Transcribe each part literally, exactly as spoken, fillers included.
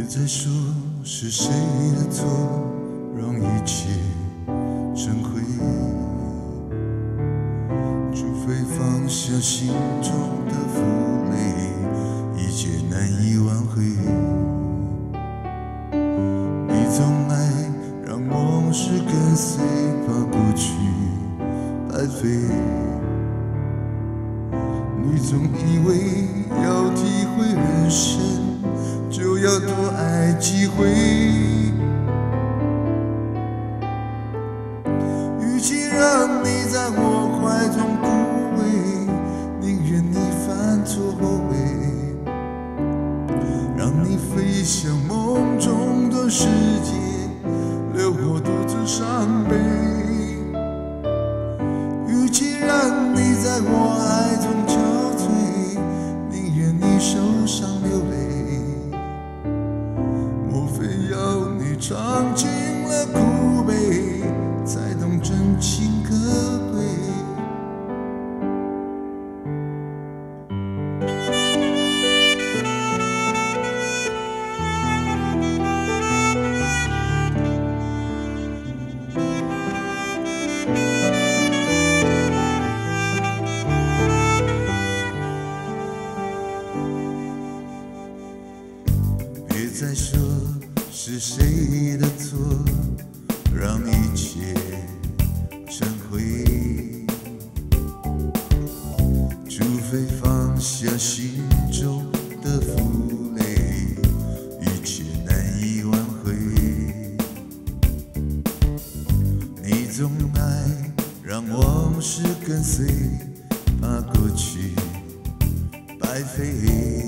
再说是谁的错，让一切成灰。除非放下心中的负累，一切难以挽回。你总爱让往事跟随，怕过去白费。你总以为要体会人生，就要多爱几回。与其让你在我怀中枯萎，宁愿你犯错后悔，让你飞向梦中的世界，留我独自伤悲。与其让你在我爱中憔悴，宁愿你受伤流泪。莫非要你尝尽了苦悲，才懂真情可贵？别再说是谁的错，让一切成灰。除非放下心中的负累，一切难以挽回。你总爱让往事跟随，怕过去白费。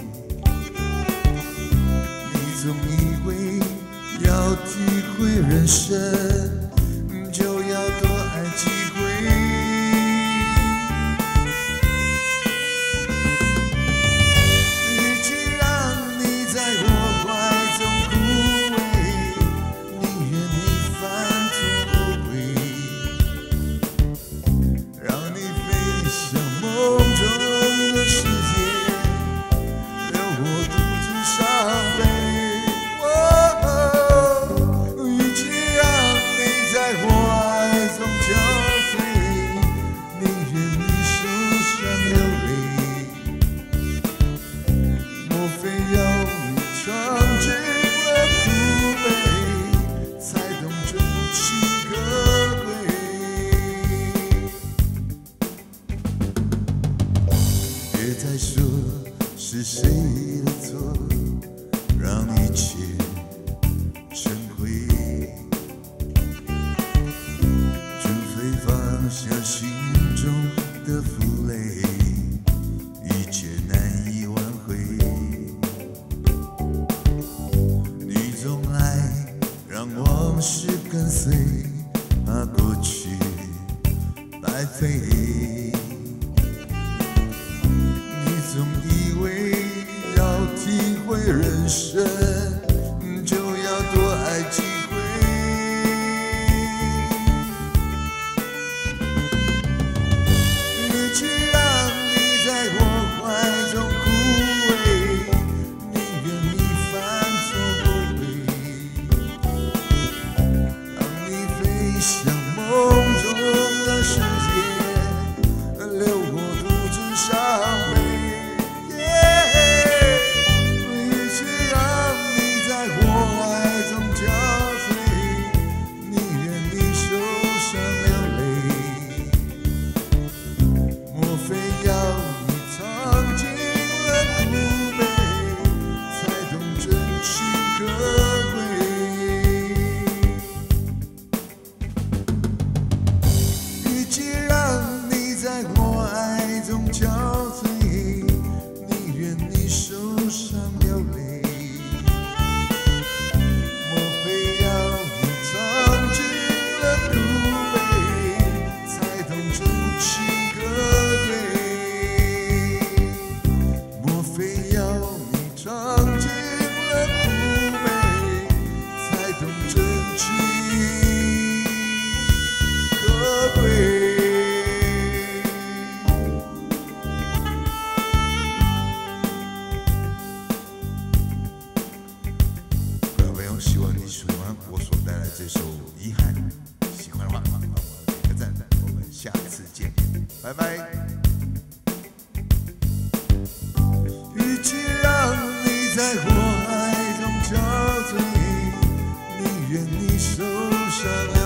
总以为要体会人生，就要多爱几回。与其让你在我怀中枯萎，宁愿你犯错后悔，让你飞向梦中的世界，留我独自伤悲。别再说是谁的错，让一切成灰。除非放下心中的负累，一切难以挽回。你总爱让往事跟随，怕过去白费。总以为要体会人生，就要多爱几回。与其让你在我怀中枯萎，宁愿你犯错后悔，让你飞向梦中的世界，留我独自伤悲。 拜拜。与其让你在火海中憔悴，宁愿你受伤了。